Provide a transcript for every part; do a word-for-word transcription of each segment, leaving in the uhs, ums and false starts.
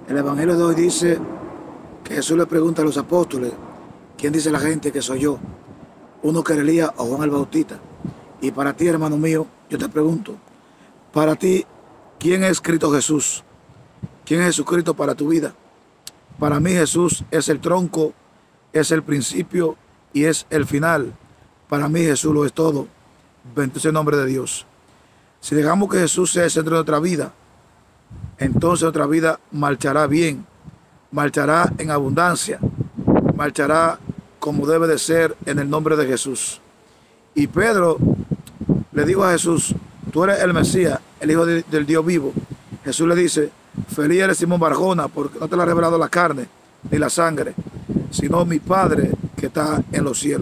El Evangelio de hoy dice que Jesús le pregunta a los apóstoles, ¿quién dice la gente que soy yo? Uno que era Elías o Juan el Bautista. Y para ti, hermano mío, yo te pregunto, para ti, ¿quién es Cristo Jesús? ¿Quién es Jesucristo para tu vida? Para mí Jesús es el tronco, es el principio y es el final. Para mí Jesús lo es todo. Bendito sea el nombre de Dios. Si dejamos que Jesús sea el centro de nuestra vida, entonces nuestra vida marchará bien, marchará en abundancia, marchará como debe de ser en el nombre de Jesús. Y Pedro le dijo a Jesús, tú eres el Mesías, el Hijo de, del Dios vivo. Jesús le dice, feliz eres Simón Barjona, porque no te lo ha revelado la carne ni la sangre, sino mi Padre que está en los cielos.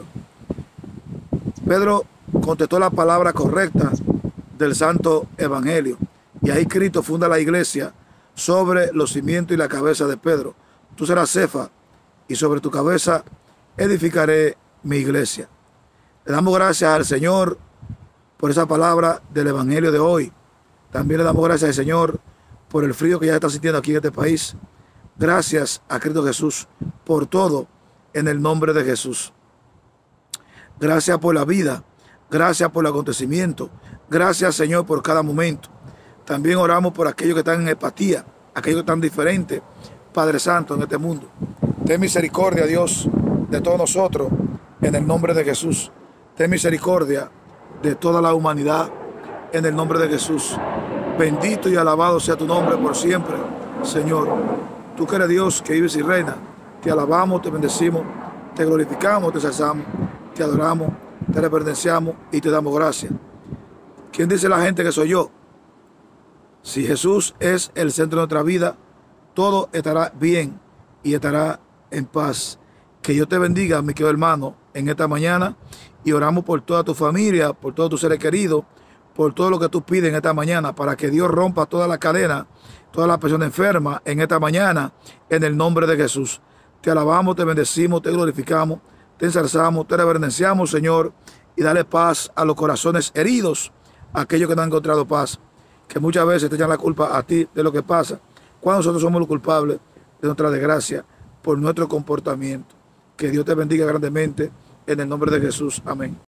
Pedro contestó la palabra correcta del Santo Evangelio. Y ahí Cristo funda la iglesia sobre los cimientos y la cabeza de Pedro. Tú serás Cefa y sobre tu cabeza edificaré mi iglesia. Le damos gracias al Señor por esa palabra del Evangelio de hoy. También le damos gracias al Señor por el frío que ya está sintiendo aquí en este país. Gracias a Cristo Jesús por todo en el nombre de Jesús. Gracias por la vida. Gracias por el acontecimiento. Gracias, Señor, por cada momento. También oramos por aquellos que están en empatía, aquellos que están diferentes, Padre Santo, en este mundo. Ten misericordia, Dios, de todos nosotros, en el nombre de Jesús. Ten misericordia de toda la humanidad, en el nombre de Jesús. Bendito y alabado sea tu nombre por siempre, Señor. Tú que eres Dios, que vives y reina, te alabamos, te bendecimos, te glorificamos, te exaltamos, te adoramos, te reverenciamos y te damos gracias. ¿Quién dice la gente que soy yo? Si Jesús es el centro de nuestra vida, todo estará bien y estará en paz. Que Dios te bendiga, mi querido hermano, en esta mañana, y oramos por toda tu familia, por todos tus seres queridos, por todo lo que tú pides en esta mañana, para que Dios rompa toda la cadena, todas las personas enfermas en esta mañana, en el nombre de Jesús. Te alabamos, te bendecimos, te glorificamos, te ensalzamos, te reverenciamos, Señor, y dale paz a los corazones heridos, a aquellos que no han encontrado paz, que muchas veces te echan la culpa a ti de lo que pasa, cuando nosotros somos los culpables de nuestra desgracia por nuestro comportamiento. Que Dios te bendiga grandemente en el nombre de Jesús. Amén.